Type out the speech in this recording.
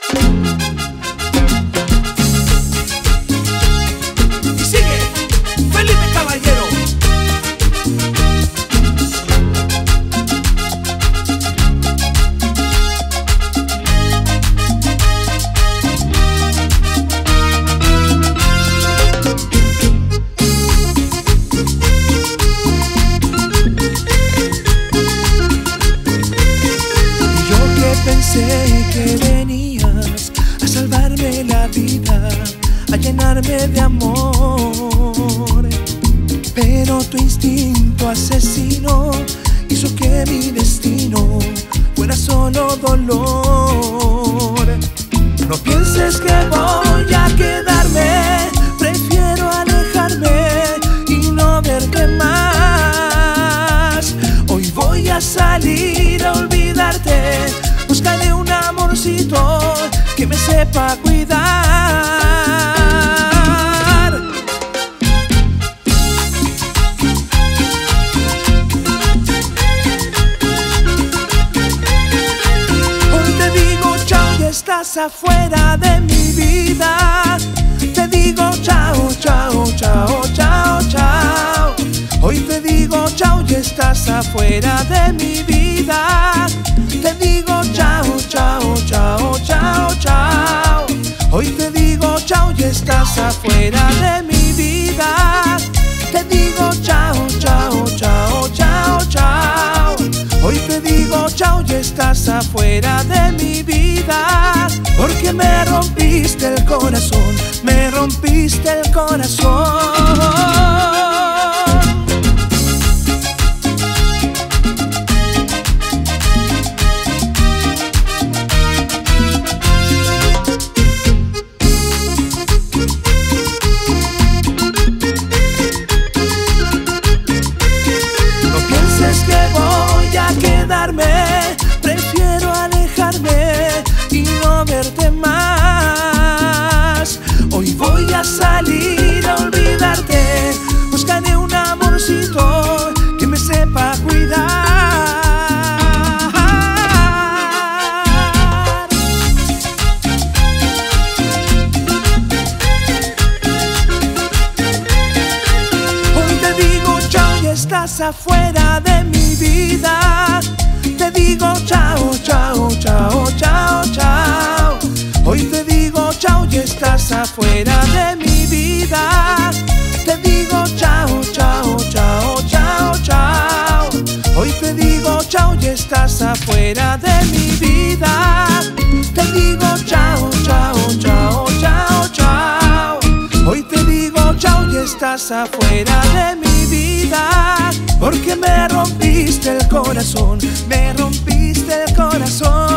Y sigue Felipe Caballero. Pensé que venías a salvarme la vida, a llenarme de amor, pero tu instinto asesino hizo que mi destino fuera solo dolor. No pienses que voy a quedarme, prefiero alejarme y no verte más. Hoy voy a salir a olvidarte. Buscaré un amorcito que me sepa cuidar. Hoy te digo chao y estás afuera de mi vida. Te digo chao, chao, chao, chao, chao. Hoy te digo chao y estás afuera de mi vida. Te digo chao, chao, chao, chao, chao. Hoy te digo chao y estás afuera de mi vida. Te digo chao, chao, chao, chao, chao. Hoy te digo chao y estás afuera de mi vida. Porque me rompiste el corazón, me rompiste el corazón. Prefiero alejarme y no verte más. Hoy voy a salir a olvidarte. Buscaré un amorcito que me sepa cuidar. Hoy te digo chao y estás afuera de mi vida. Te digo chao, chao, chao, chao, chao. Hoy te digo chao y estás afuera de mi vida. Te digo chao, chao, chao, chao, chao. Hoy te digo chao y estás afuera de mi vida. Te digo chao, chao, chao, chao, chao. Hoy te digo chao y estás afuera de mi vida. Porque me rompiste el corazón, me rompiste el corazón.